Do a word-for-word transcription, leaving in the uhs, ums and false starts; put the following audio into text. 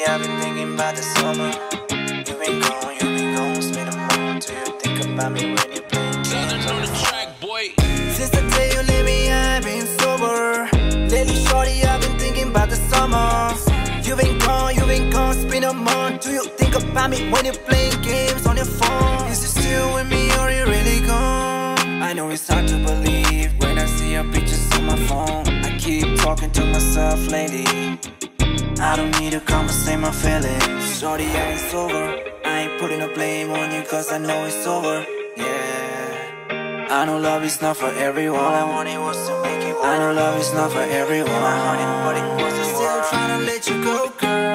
I've been thinking about the summer. You been gone, you been gone, spend a month. Do you think about me when you play games on the track, boy? Since the day you leave me, I've been sober. Lately, shorty, I've been thinking about the summer. You been gone, you been gone, spend a month. Do you think about me when you're playing games on your phone? Is you still with me or you really gone? I know it's hard to believe when I see your pictures on my phone. I keep talking to myself lately. I don't need to compensate my feelings. Shorty, I ain't sober. I ain't putting no blame on you cause I know it's over. Yeah, I know love is not for everyone. All I wanted was to make it work. I know love is not for everyone. My honey, but it was still trying to let you go, girl.